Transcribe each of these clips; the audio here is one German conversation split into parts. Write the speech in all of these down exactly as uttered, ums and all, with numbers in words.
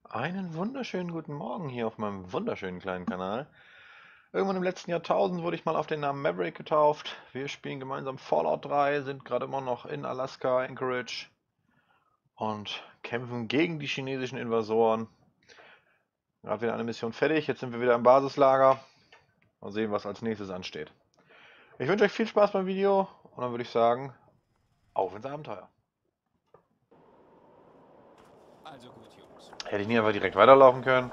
Einen wunderschönen guten Morgen hier auf meinem wunderschönen kleinen Kanal. Irgendwann im letzten Jahrtausend wurde ich mal auf den Namen Maverick getauft. Wir spielen gemeinsam Fallout drei, sind gerade immer noch in Alaska, Anchorage und kämpfen gegen die chinesischen Invasoren. Gerade wieder eine Mission fertig, jetzt sind wir wieder im Basislager. Mal sehen, was als nächstes ansteht. Ich wünsche euch viel Spaß beim Video und dann würde ich sagen, auf ins Abenteuer. Also gut, Jungs. Hätte ich nie einfach direkt weiterlaufen können?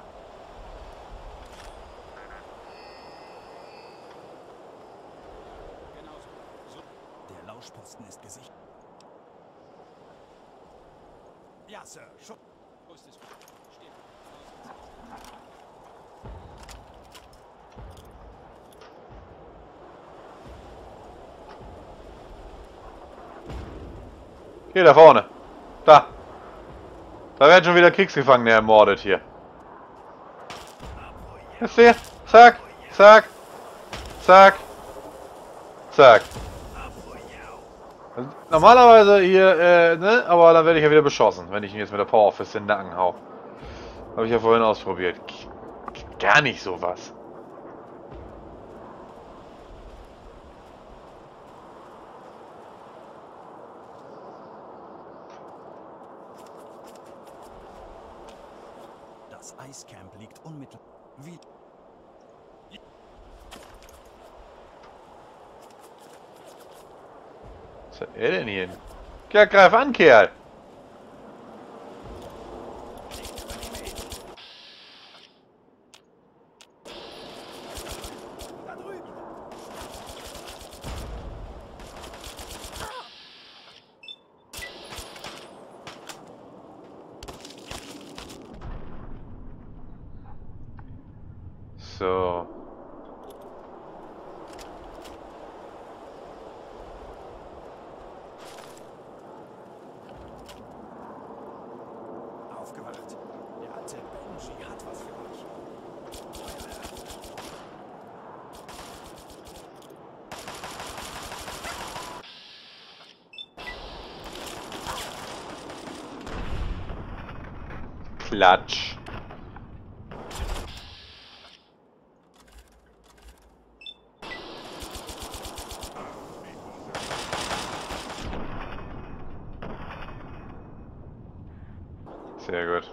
Genau so. Der Lauschposten ist gesichert. Ja, Sir. Schon. Wo ist es? Steht. Hier, da vorne. Da. Da werden schon wieder Kriegsgefangene ermordet hier. Wisst ihr? Zack, zack, zack, zack. Also, normalerweise hier, äh, ne? Aber dann werde ich ja wieder beschossen, wenn ich ihn jetzt mit der Power Fist in den Nacken hau. Habe ich ja vorhin ausprobiert. Gar nicht sowas. Das Eiscamp liegt unmittelbar. Wie? Was hat er denn hier hin? Ja, greif an, Kerl! Da drüben. So. Aufgewacht. Der alte Benji hat was für euch. Klatsch. Sehr gut.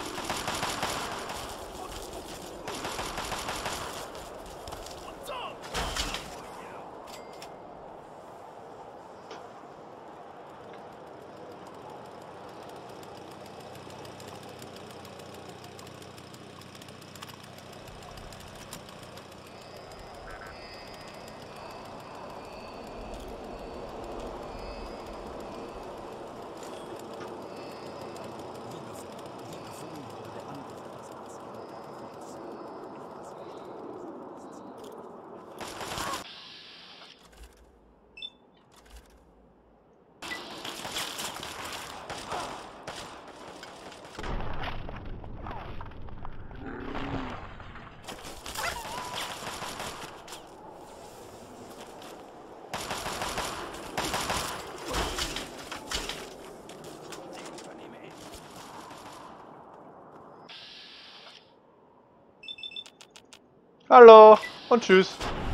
Hallo und tschüss.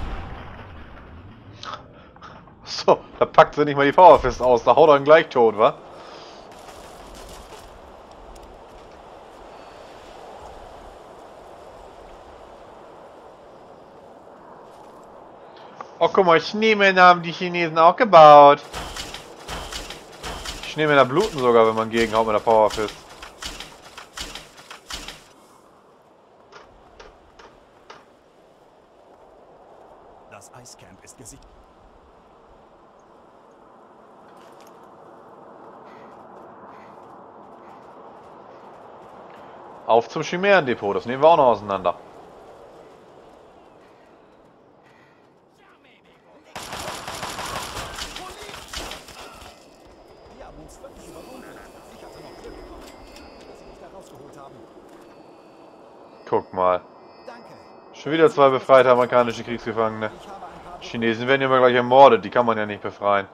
So, da packt sie nicht mal die Power Fist aus, da haut er ihn gleich tot, wa? Oh, guck mal, Schneemänner haben die Chinesen auch gebaut. Schneemänner bluten sogar, wenn man gegenhaut mit der Power Fist. Das Eiscamp ist gesichert. Auf zum Chimären-Depot, das nehmen wir auch noch auseinander. Die haben uns völlig überrumpelt. Ich hatte noch Glück, dass sie mich da rausgeholt haben. Guck mal. Danke. Schon wieder zwei befreite amerikanische Kriegsgefangene. Ich habe ein paar Chinesen werden ja immer gleich ermordet, die kann man ja nicht befreien.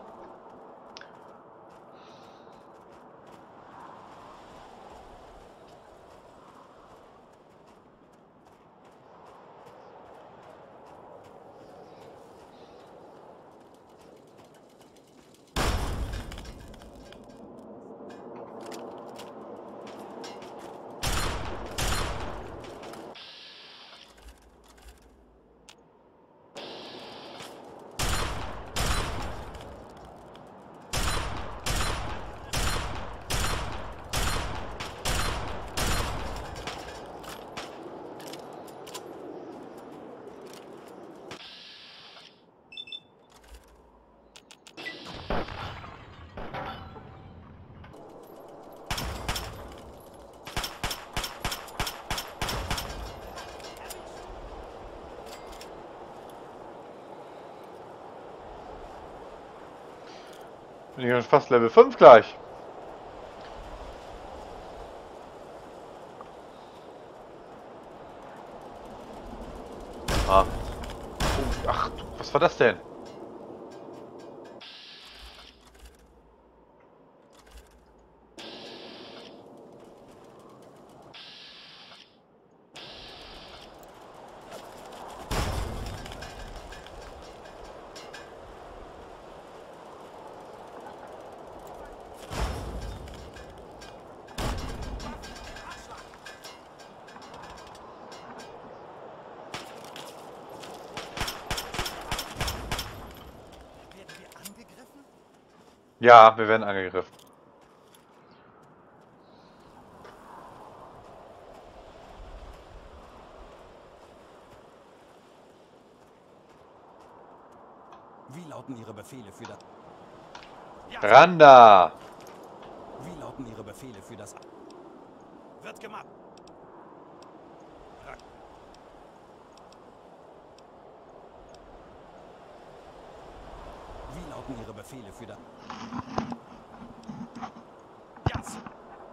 Bin ich schon fast Level fünf gleich. Ah. Oh, ach, was war das denn? Werden wir angegriffen? Ja, wir werden angegriffen. Wie lauten Ihre Befehle für das... Randa! Wie lauten Ihre Befehle für das... Wird gemacht. Ra- Wie lauten Ihre Befehle für das... Ja, Sir.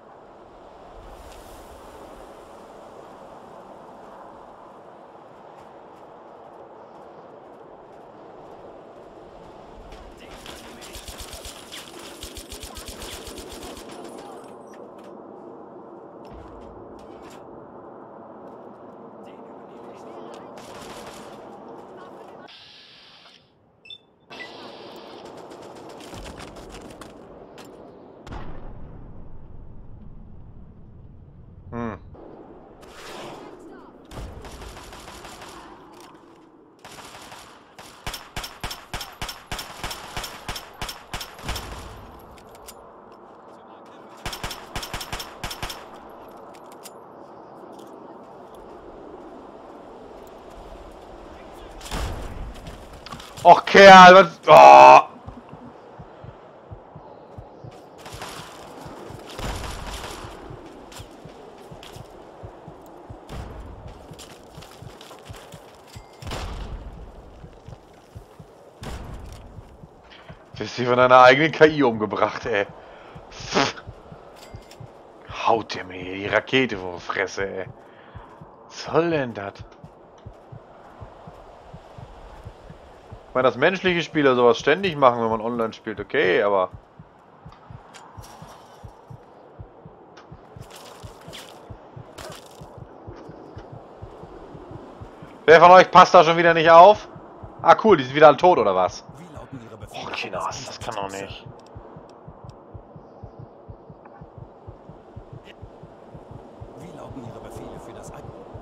Hm. Och, Kerl, was... Oh! Du bist hier von deiner eigenen K I umgebracht, ey. Pff. Haut dir mir hier die Rakete vor die Fresse, ey. Was soll denn das? Ich meine, dass menschliche Spieler sowas ständig machen, wenn man online spielt, okay, aber... Wer von euch passt da schon wieder nicht auf? Ah, cool, die sind wieder alle tot, oder was? Wie lauten Ihre Befehle Och, für Kinos, das kann doch Einsatzteam, nicht. Sir? Wie lauten Ihre Befehle für das... Ein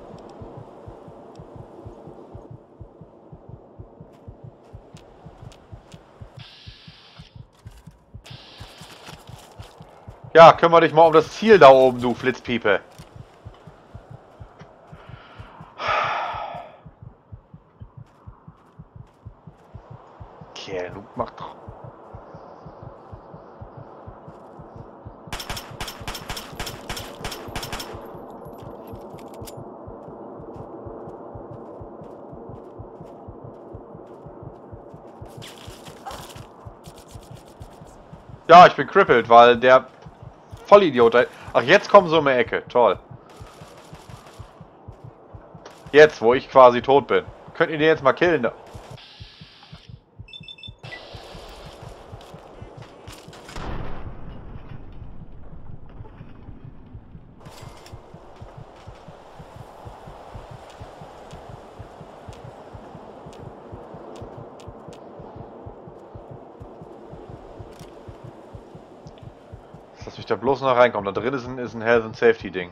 Ja, kümmere dich mal um das Ziel da oben, du Flitzpiepe. Kerl, du mach doch... Ja, ich bin crippled, weil der Vollidiot da... Ach, jetzt kommen sie um die Ecke. Toll. Jetzt, wo ich quasi tot bin. Könnt ihr den jetzt mal killen? Da? Lass mich da bloß noch reinkommen. Da drin ist ein, ist ein Health and Safety Ding.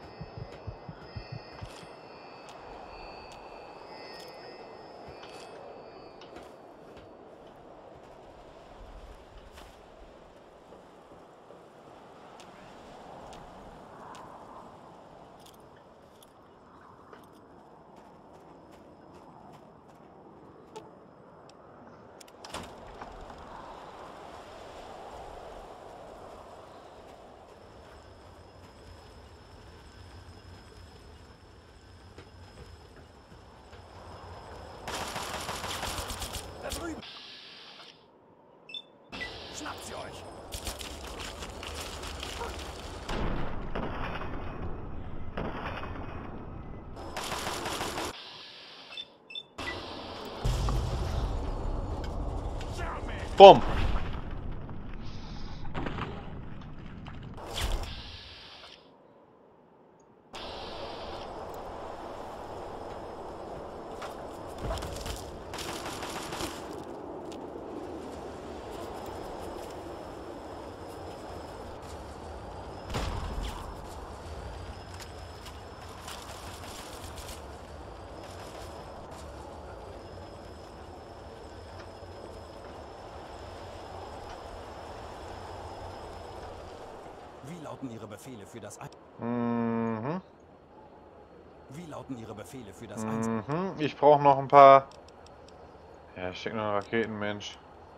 Schnappt sie euch! Bumm! Wie lauten Ihre Befehle für das Ein... Mhm. Wie lauten Ihre Befehle für das Eins... Mhm. Ich brauche noch ein paar... Ja, ich schicke noch Raketen, Mensch.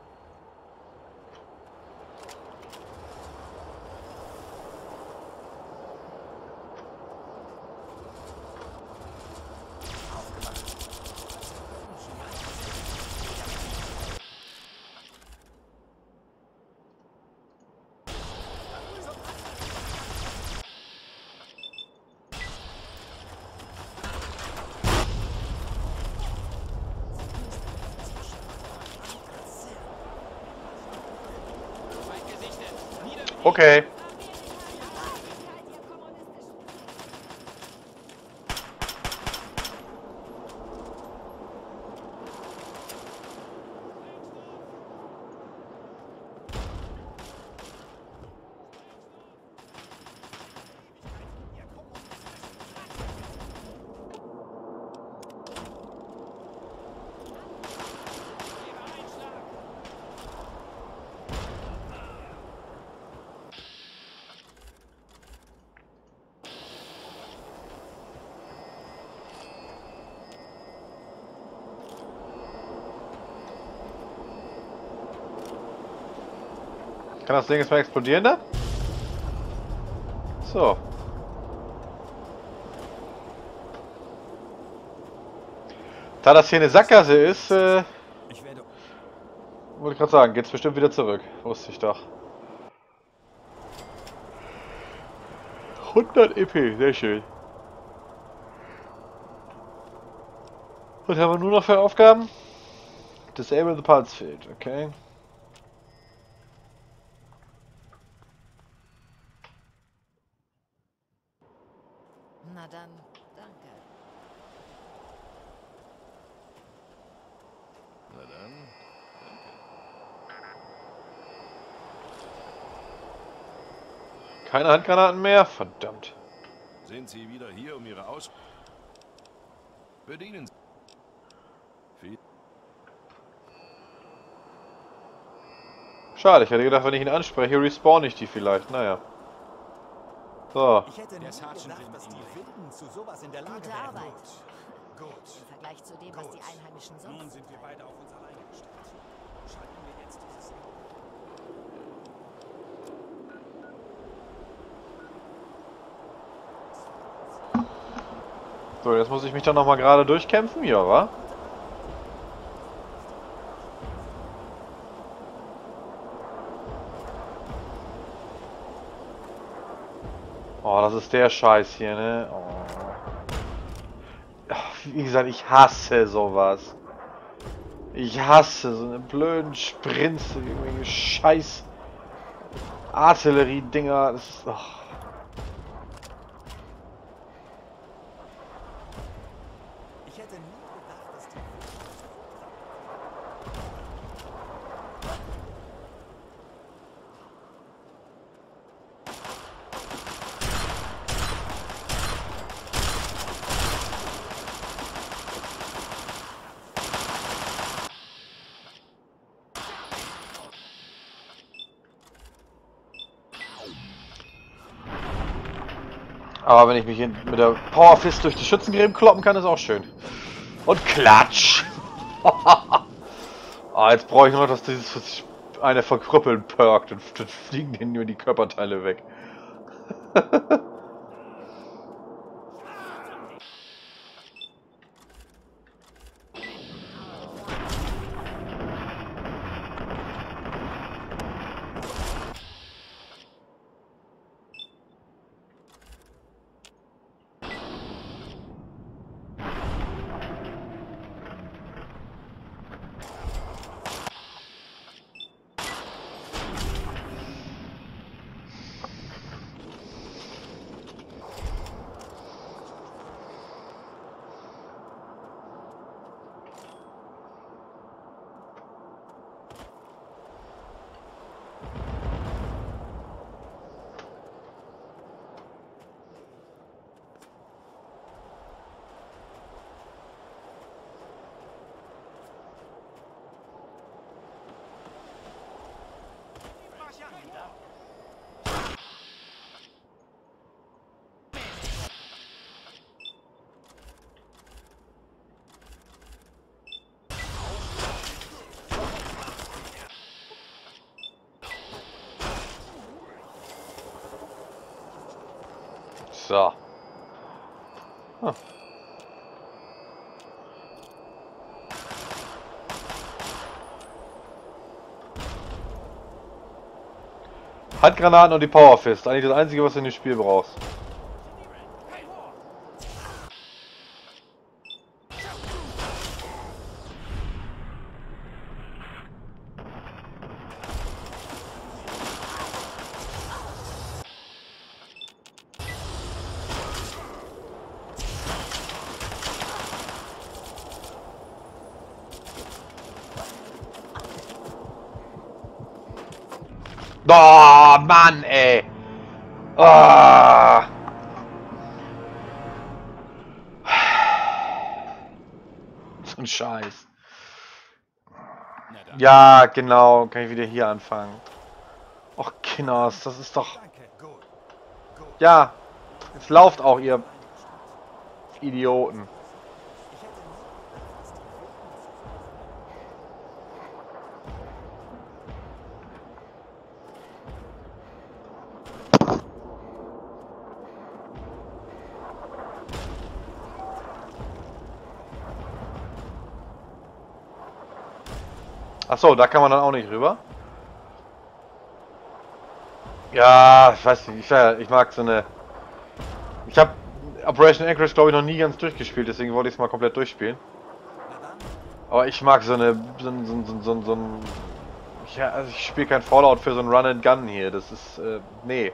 Okay. Kann das Ding jetzt mal explodieren da? So. Da das hier eine Sackgasse ist, äh, Ich werde... wollte ich gerade sagen, geht's bestimmt wieder zurück. Wusste ich doch. hundert E P, sehr schön. Was haben wir nur noch für Aufgaben? Disable the Pulse Field, okay. Na dann, danke. Na dann, Keine Handgranaten mehr? Verdammt. sind Sie wieder hier, um Ihre Aus... Bedienen Sie. Viel Schade, ich hätte gedacht, wenn ich ihn anspreche, respawn ich die vielleicht. Naja. So. Ich hätte nie Der Sergeant gedacht, will mit dass die Ihnen Wilden zu sowas in der Lage Gute wären. Arbeit. Gut. Im Vergleich zu dem, was die Einheimischen sonst... Nun sind wir beide auf uns alleine gestellt. Schalten wir jetzt dieses... So, jetzt muss ich mich dann nochmal gerade durchkämpfen. Ja, wa? Oh, das ist der Scheiß hier, ne? Oh. Ach, wie gesagt, ich hasse sowas. Ich hasse so eine blöden Sprints, irgendwelche Scheiß Artillerie-Dinger. Das ist. Oh. Ich hätte nie gedacht, dass die... Aber wenn ich mich mit der Power Fist durch die Schützengräben kloppen kann, ist auch schön. Und klatsch! Ah, jetzt brauche ich nur noch, dass dieses eine verkrüppeln perkt und dann fliegen denen nur die Körperteile weg. So. Hm. Handgranaten und die Power Fist. Eigentlich das einzige, was du in dem Spiel brauchst. Oh, Mann, ey. Oh. So ein Scheiß. Ja, genau. Kann ich wieder hier anfangen. Och, Kinders, das ist doch... Danke, gut. Gut. Ja, jetzt lauft auch, ihr Idioten. Ich hätte nie gedacht, dass die Ach so, da kann man dann auch nicht rüber. Ja, ich weiß nicht, ich, ich mag so eine... Ich habe Operation Anchorage, glaube ich, noch nie ganz durchgespielt, deswegen wollte ich es mal komplett durchspielen. Aber ich mag so eine... so ein... so ein... so ein... so ein, so ein ja, also ich spiele kein Fallout für so ein Run and Gun hier, das ist... Äh, nee.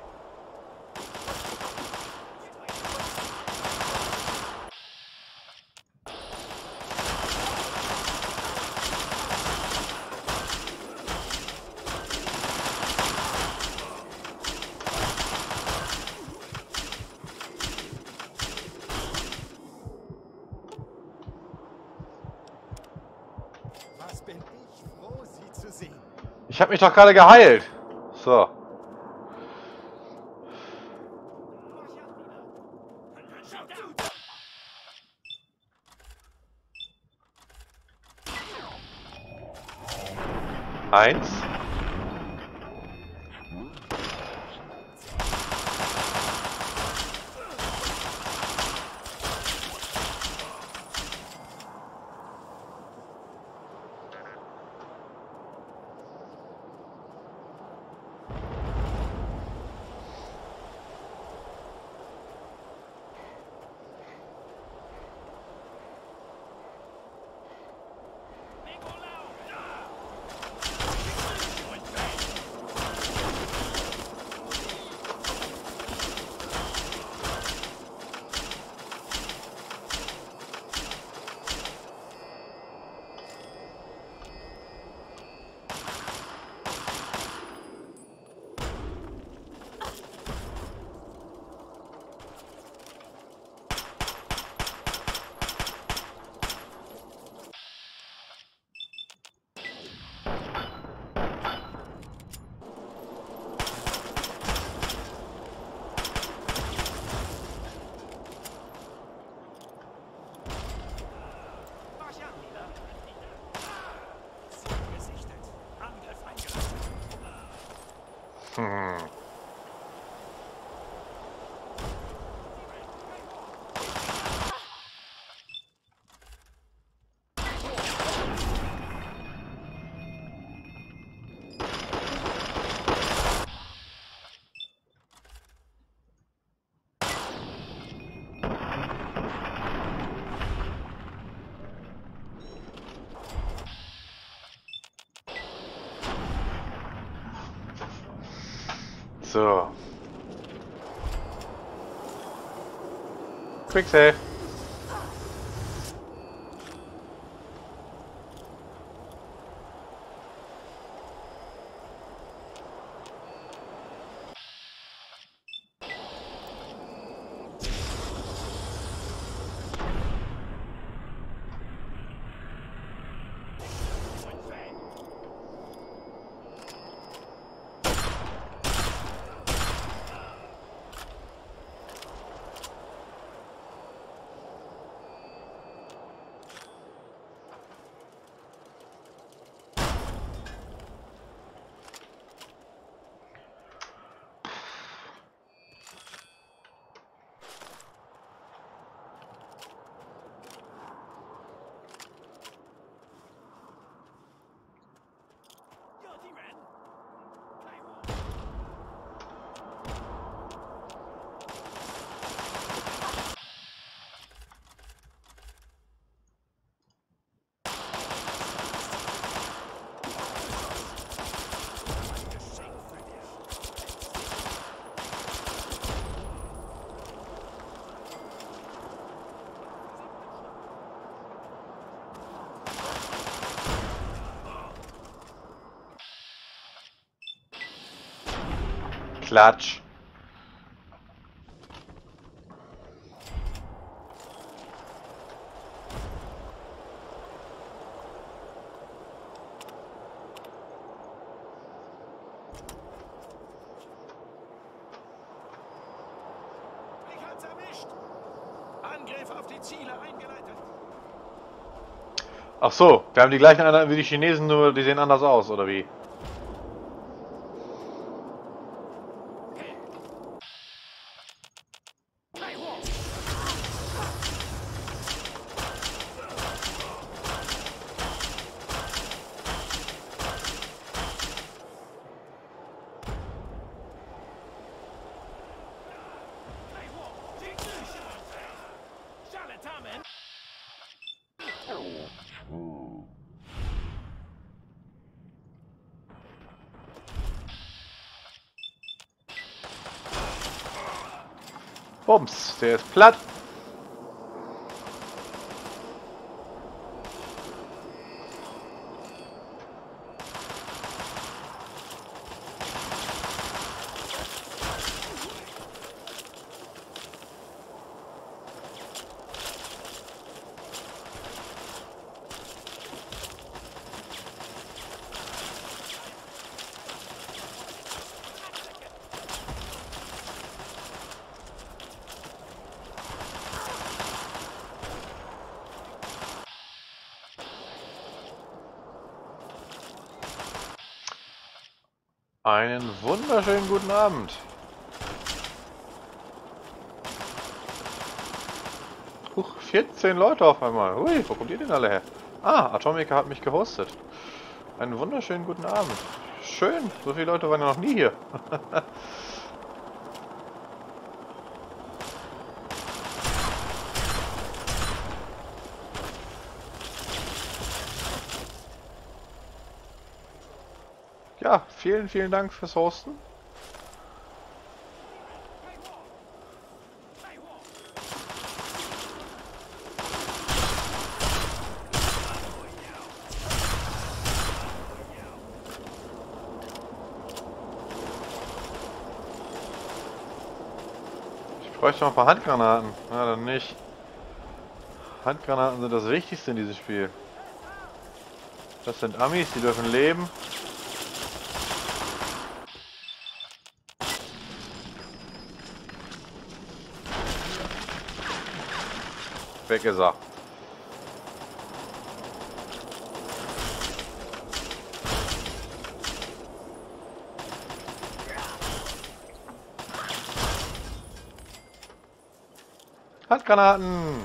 Was bin ich froh, Sie zu sehen. Ich habe mich doch gerade geheilt. So. Eins. Hm. So. Quick save. Klatsch. Ich hab's erwischt. Angriff auf die Ziele eingeleitet. Ach so, wir haben die gleichen Einheiten wie die Chinesen, nur die sehen anders aus, oder wie? Bums, der ist platt. Einen wunderschönen guten Abend. Huch, vierzehn Leute auf einmal. Ui, wo kommt ihr denn alle her? Ah, Atomica hat mich gehostet. Einen wunderschönen guten Abend. Schön, so viele Leute waren ja noch nie hier. Ja, vielen, vielen Dank fürs Hosten. Ich bräuchte noch ein paar Handgranaten. Na, dann nicht. Handgranaten sind das Wichtigste in diesem Spiel. Das sind Amis, die dürfen leben. Weg ist er. Handgranaten!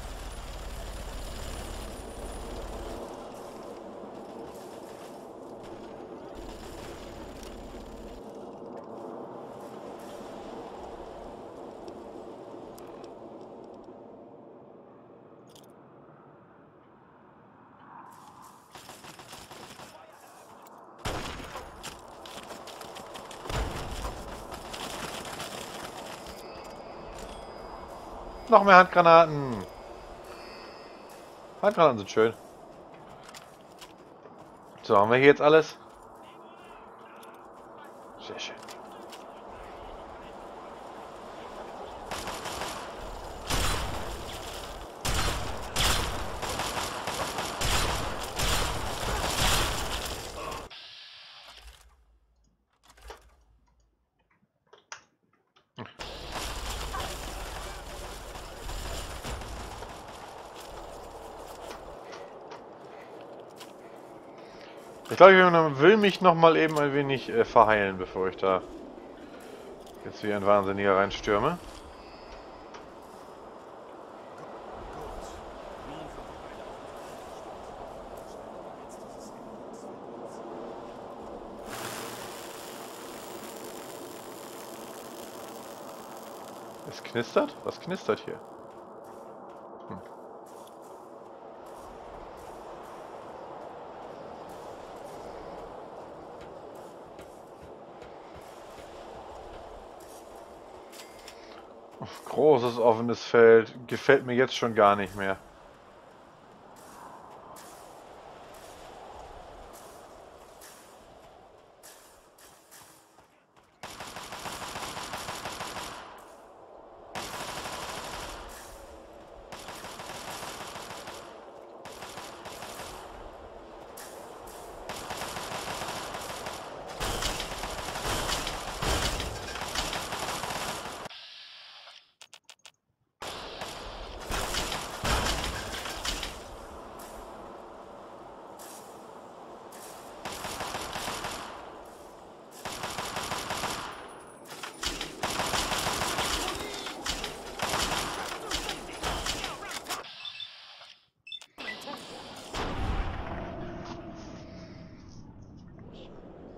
Noch mehr Handgranaten. Handgranaten sind schön. So, haben wir hier jetzt alles? Sehr schön. Ich glaube, ich will mich noch mal eben ein wenig äh, verheilen, bevor ich da jetzt wie ein Wahnsinniger reinstürme. Es knistert? Was knistert hier? Hm. Großes offenes Feld. Gefällt mir jetzt schon gar nicht mehr.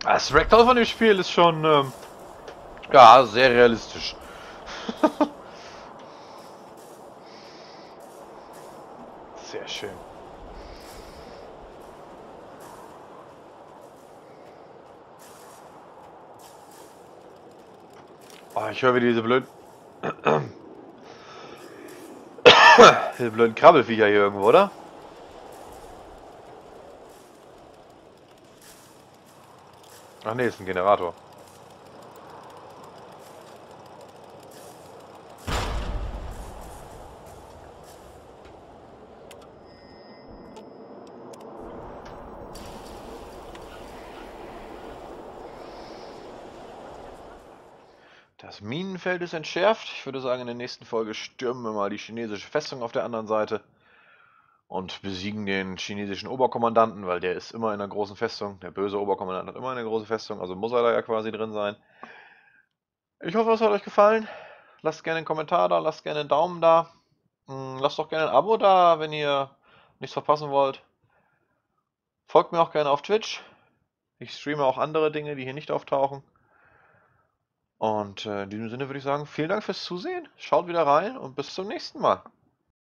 Das Ragdoll von dem Spiel ist schon, ähm, ja, sehr realistisch. Sehr schön. Oh, ich höre wieder diese blöden... diese blöden Krabbelviecher hier irgendwo, oder? Ach nee, ist ein Generator. Das Minenfeld ist entschärft. Ich würde sagen, in der nächsten Folge stürmen wir mal die chinesische Festung auf der anderen Seite und besiegen den chinesischen Oberkommandanten, weil der ist immer in einer großen Festung. Der böse Oberkommandant hat immer eine große Festung, also muss er da ja quasi drin sein. Ich hoffe, es hat euch gefallen. Lasst gerne einen Kommentar da, lasst gerne einen Daumen da. Lasst doch gerne ein Abo da, wenn ihr nichts verpassen wollt. Folgt mir auch gerne auf Twitch. Ich streame auch andere Dinge, die hier nicht auftauchen. Und äh, in diesem Sinne würde ich sagen, vielen Dank fürs Zusehen. Schaut wieder rein und bis zum nächsten Mal.